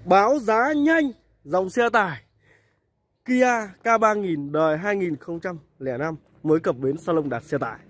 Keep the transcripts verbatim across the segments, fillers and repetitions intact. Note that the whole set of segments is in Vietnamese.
báo giá nhanh dòng xe tải Kia K ba nghìn đời hai nghìn không trăm lẻ năm mới cập bến salon Đạt Xe Tải.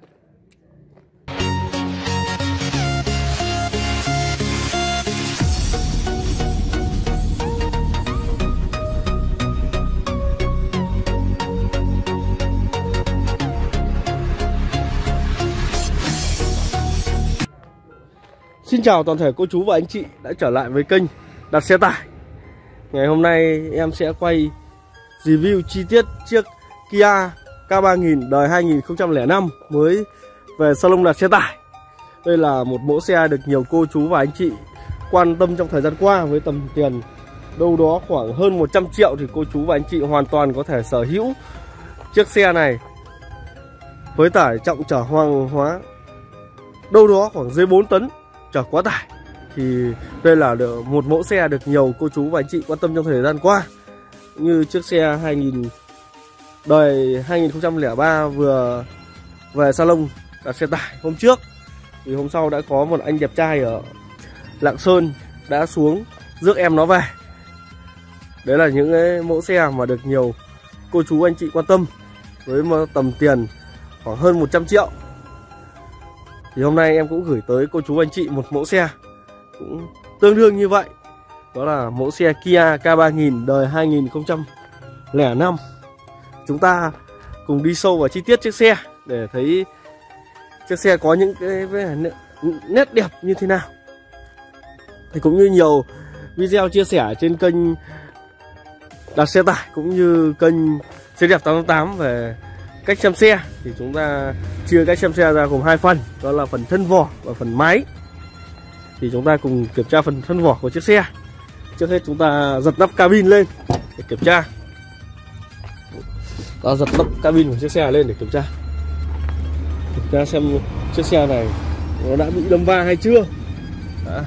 Xin chào toàn thể cô chú và anh chị đã trở lại với kênh Đạt Xe Tải. Ngày hôm nay em sẽ quay review chi tiết chiếc Kia K ba nghìn đời hai nghìn không trăm lẻ năm mới về salon Đạt Xe Tải. Đây là một mẫu xe được nhiều cô chú và anh chị quan tâm trong thời gian qua, với tầm tiền đâu đó khoảng hơn một trăm triệu thì cô chú và anh chị hoàn toàn có thể sở hữu chiếc xe này với tải trọng chở hàng hóa đâu đó khoảng dưới bốn tấn chở quá tải. Thì đây là một mẫu xe được nhiều cô chú và anh chị quan tâm trong thời gian qua. Như chiếc xe hai nghìn đời hai nghìn không trăm lẻ ba vừa về salon Đạt Xe Tải hôm trước, thì hôm sau đã có một anh đẹp trai ở Lạng Sơn đã xuống rước em nó về. Đấy là những cái mẫu xe mà được nhiều cô chú anh chị quan tâm với một tầm tiền khoảng hơn một trăm triệu. Thì hôm nay em cũng gửi tới cô chú anh chị một mẫu xe cũng tương đương như vậy. Đó là mẫu xe Kia K ba nghìn đời hai nghìn không trăm lẻ năm. Chúng ta cùng đi sâu vào chi tiết chiếc xe để thấy chiếc xe có những cái nét đẹp như thế nào. Thì cũng như nhiều video chia sẻ trên kênh Đạt Xe Tải cũng như kênh Xe Đẹp tám tám tám về cách xem xe, thì chúng ta chia cách xem xe ra gồm hai phần, đó là phần thân vỏ và phần máy. Thì chúng ta cùng kiểm tra phần thân vỏ của chiếc xe. Trước hết chúng ta giật nắp cabin lên để kiểm tra. Ta giật nắp cabin của chiếc xe lên để kiểm tra. Kiểm tra xem chiếc xe này nó đã bị đâm va hay chưa. Đã.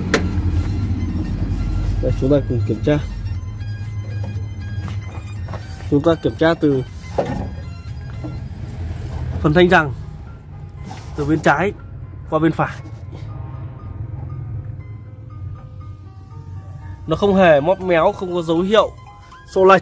Đây, chúng ta cùng kiểm tra. Chúng ta kiểm tra từ phần thanh rằng, từ bên trái qua bên phải. Nó không hề móp méo, không có dấu hiệu xô lệch.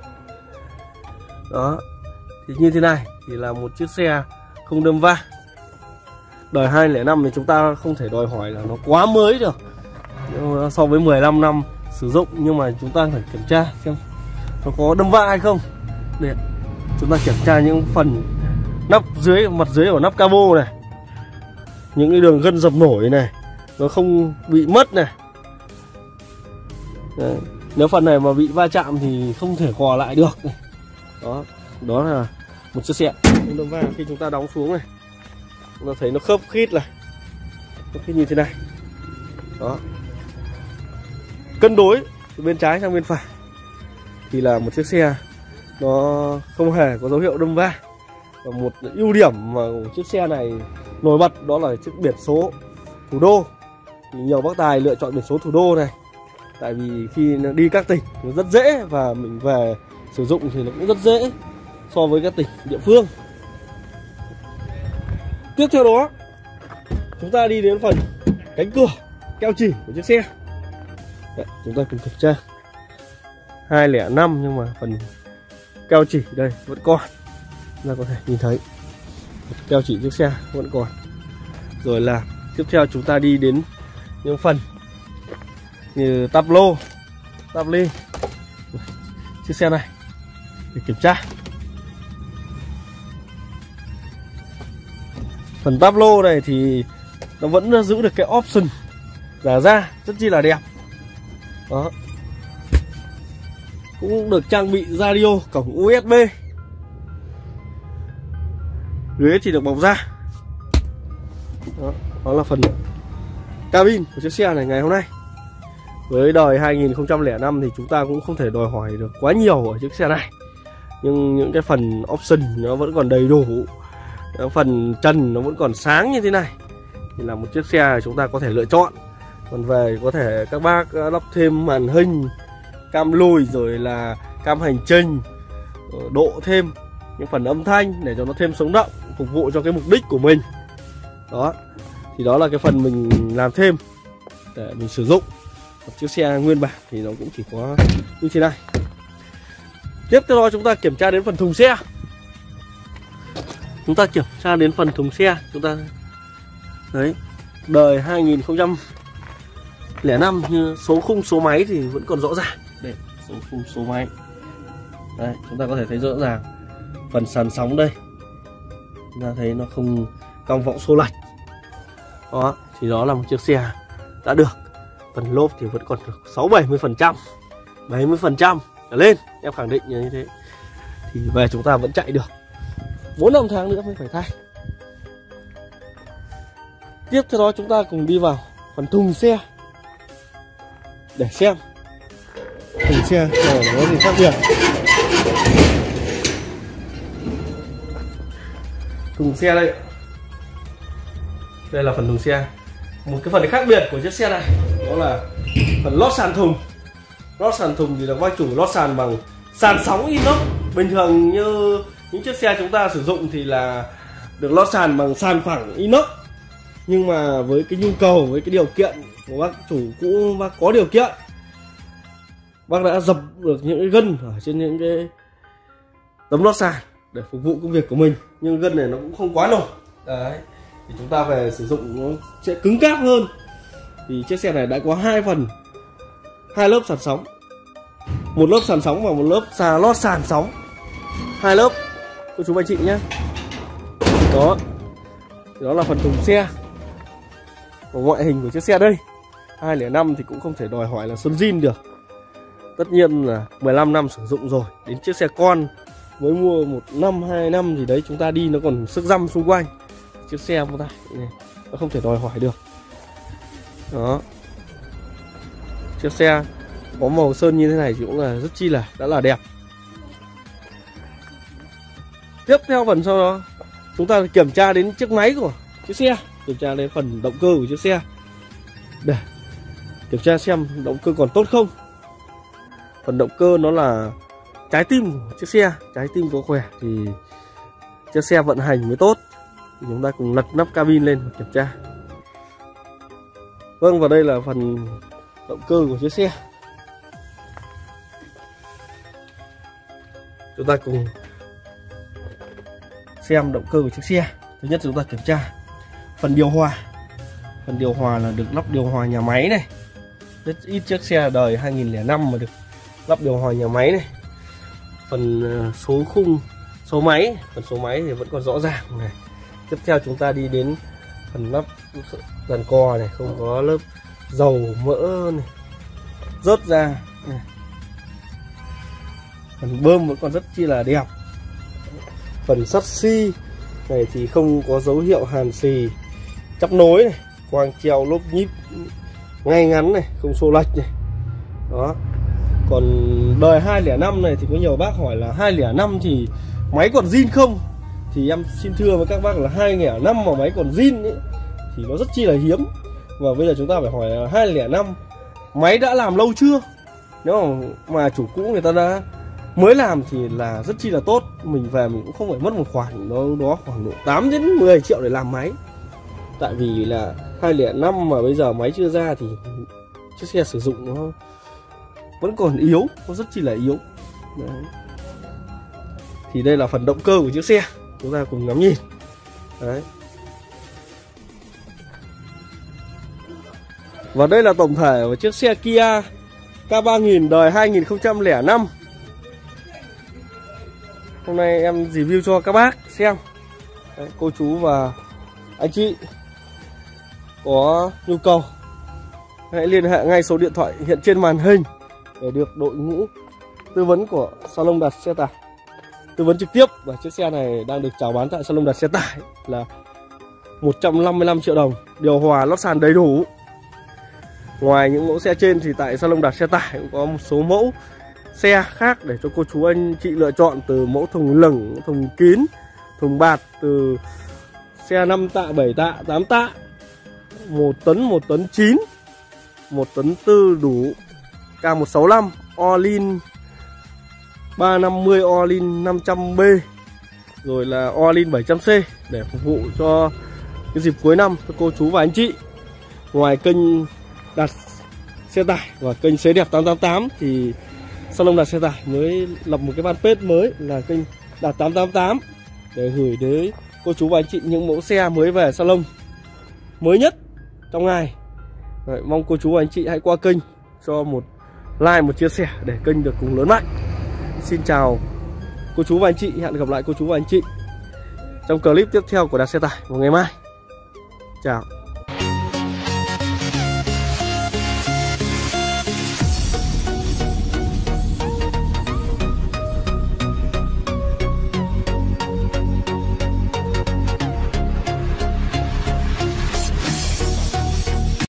Đó. Thì như thế này thì là một chiếc xe không đâm va. Đời hai nghìn không trăm lẻ năm thì chúng ta không thể đòi hỏi là nó quá mới được so với mười lăm năm sử dụng, nhưng mà chúng ta phải kiểm tra xem nó có đâm va hay không. Để chúng ta kiểm tra những phần nắp dưới, mặt dưới của nắp cabo này, những cái đường gân dập nổi này nó không bị mất này. Đấy. Nếu phần này mà bị va chạm thì không thể gò lại được này. Đó, đó là một chiếc xe không đâm va. Khi chúng ta đóng xuống này, chúng ta thấy nó khớp khít này, khớp khít như thế này. Đó, cân đối từ bên trái sang bên phải thì là một chiếc xe nó không hề có dấu hiệu đâm va. Và một ưu điểm mà của chiếc xe này nổi bật đó là chiếc biển số thủ đô. Thì nhiều bác tài lựa chọn biển số thủ đô này, tại vì khi nó đi các tỉnh nó rất dễ, và mình về sử dụng thì nó cũng rất dễ so với các tỉnh địa phương. Tiếp theo đó, chúng ta đi đến phần cánh cửa keo chỉ của chiếc xe. Đấy, chúng ta cùng kiểm tra. hai nghìn không trăm lẻ năm nhưng mà phần keo chỉ đây vẫn còn. Chúng ta có thể nhìn thấy keo chỉ chiếc xe vẫn còn. Rồi là tiếp theo chúng ta đi đến những phần như táp lô, táp ly chiếc xe này để kiểm tra. Phần táp lô này thì nó vẫn giữ được cái option giả da rất chi là đẹp. Đó, cũng được trang bị radio, cổng u ét bê. Ghế thì được bọc da. Đó, đó là phần cabin của chiếc xe này ngày hôm nay. Với đời hai nghìn không trăm lẻ năm thì chúng ta cũng không thể đòi hỏi được quá nhiều ở chiếc xe này, nhưng những cái phần option nó vẫn còn đầy đủ. Phần trần nó vẫn còn sáng như thế này thì là một chiếc xe chúng ta có thể lựa chọn. Còn về có thể các bác lắp thêm màn hình, cam lùi, rồi là cam hành trình, độ thêm những phần âm thanh để cho nó thêm sống động, phục vụ cho cái mục đích của mình. Đó, thì đó là cái phần mình làm thêm để mình sử dụng. Còn chiếc xe nguyên bản thì nó cũng chỉ có như thế này. Tiếp theo đó chúng ta kiểm tra đến phần thùng xe. Chúng ta kiểm tra đến phần thùng xe, chúng ta đấy, đời hai nghìn không trăm lẻ năm như số khung số máy thì vẫn còn rõ ràng. Đây, số khung số máy. Đấy, chúng ta có thể thấy rõ ràng phần sàn sóng đây. Chúng ta thấy nó không cong võng xô lệch. Đó, thì đó là một chiếc xe đã được. Phần lốp thì vẫn còn được sáu bảy mươi phần trăm, bảy mươi phần trăm trở lên, em khẳng định như thế. Thì về chúng ta vẫn chạy được bốn năm tháng nữa mới phải thay. Tiếp theo đó chúng ta cùng đi vào phần thùng xe để xem thùng xe có gì khác biệt. Thùng xe đây, đây là phần thùng xe. Một cái phần khác biệt của chiếc xe này đó là phần lót sàn thùng. Lót sàn thùng thì là vai chủ lót sàn bằng sàn sóng inox. Bình thường như những chiếc xe chúng ta sử dụng thì là được lót sàn bằng sàn phẳng inox. Nhưng mà với cái nhu cầu, với cái điều kiện của bác chủ cũ, bác có điều kiện, bác đã dập được những cái gân ở trên những cái tấm lót sàn để phục vụ công việc của mình. Nhưng gân này nó cũng không quá nổi. Đấy, thì chúng ta về sử dụng nó sẽ cứng cáp hơn. Thì chiếc xe này đã có hai phần, hai lớp sàn sóng, một lớp sàn sóng và một lớp xà lót sàn sóng, hai lớp cô chú anh chị nhé. Đó, đó là phần thùng xe. Và ngoại hình của chiếc xe đây hai không năm thì cũng không thể đòi hỏi là sơn zin được. Tất nhiên là mười lăm năm sử dụng rồi, đến chiếc xe con mới mua một năm hai năm gì đấy chúng ta đi nó còn sức răm xung quanh. Chiếc xe của ta này, nó không thể đòi hỏi được. Đó, chiếc xe có màu sơn như thế này thì cũng là rất chi là đã là đẹp. Tiếp theo phần sau đó chúng ta kiểm tra đến chiếc máy của chiếc xe, kiểm tra đến phần động cơ của chiếc xe để kiểm tra xem động cơ còn tốt không. Phần động cơ nó là trái tim của chiếc xe, trái tim có khỏe thì chiếc xe vận hành mới tốt. Thì chúng ta cùng lật nắp cabin lên và kiểm tra. Vâng, và đây là phần động cơ của chiếc xe. Chúng ta cùng xem động cơ của chiếc xe. Thứ nhất chúng ta kiểm tra phần điều hòa. Phần điều hòa là được lắp điều hòa nhà máy này. Rất ít chiếc xe đời hai nghìn không trăm lẻ năm mà được lắp điều hòa nhà máy này. Phần số khung, số máy, phần số máy thì vẫn còn rõ ràng này. Tiếp theo chúng ta đi đến phần lắp dàn co này, không có lớp dầu mỡ này rớt ra này. Phần bơm vẫn còn rất chi là đẹp. Phần sắt xi này thì không có dấu hiệu hàn xì, chắp nối này, quang treo lốp nhíp ngay ngắn này, không xô lệch này. Đó. Còn đời hai không năm này thì có nhiều bác hỏi là hai không năm thì máy còn zin không? Thì em xin thưa với các bác là hai không năm mà máy còn zin ấy, thì nó rất chi là hiếm. Và bây giờ chúng ta phải hỏi là hai không năm máy đã làm lâu chưa? Nếu mà, mà chủ cũ người ta đã mới làm thì là rất chi là tốt. Mình về mình cũng không phải mất một khoản đó, đó khoảng độ tám đến mười triệu để làm máy. Tại vì là hai không năm mà bây giờ máy chưa ra thì chiếc xe sử dụng nó vẫn còn yếu, nó rất chi là yếu. Đấy. Thì đây là phần động cơ của chiếc xe, chúng ta cùng ngắm nhìn. Đấy. Và đây là tổng thể của chiếc xe Kia K ba nghìn đời hai nghìn không trăm lẻ năm. Hôm nay em review cho các bác xem. Đấy, cô chú và anh chị có nhu cầu hãy liên hệ ngay số điện thoại hiện trên màn hình để được đội ngũ tư vấn của Salon Đặt Xe Tải tư vấn trực tiếp. Và chiếc xe này đang được chào bán tại Salon Đặt Xe Tải là một trăm năm mươi lăm triệu đồng, điều hòa lót sàn đầy đủ. Ngoài những mẫu xe trên thì tại Salon Đặt Xe Tải cũng có một số mẫu xe khác để cho cô chú anh chị lựa chọn, từ mẫu thùng lửng, thùng kín, thùng bạt, từ xe năm tạ, bảy tạ, tám tạ, một tấn, một tấn chín, một tấn tư đủ, K một sáu năm, Orlin ba năm mươi, Orlin năm trăm B, rồi là Orlin bảy trăm C để phục vụ cho cái dịp cuối năm cho cô chú và anh chị. Ngoài kênh Đặt xe tải và kênh Xe Đẹp tám tám tám thì Salon Đạt Xe Tải mới lập một cái fanpage mới là kênh Đạt tám tám tám để gửi đến cô chú và anh chị những mẫu xe mới về salon mới nhất trong ngày. Đấy, mong cô chú và anh chị hãy qua kênh cho một like, một chia sẻ để kênh được cùng lớn mạnh. Xin chào cô chú và anh chị, hẹn gặp lại cô chú và anh chị trong clip tiếp theo của Đạt Xe Tải vào ngày mai. Chào.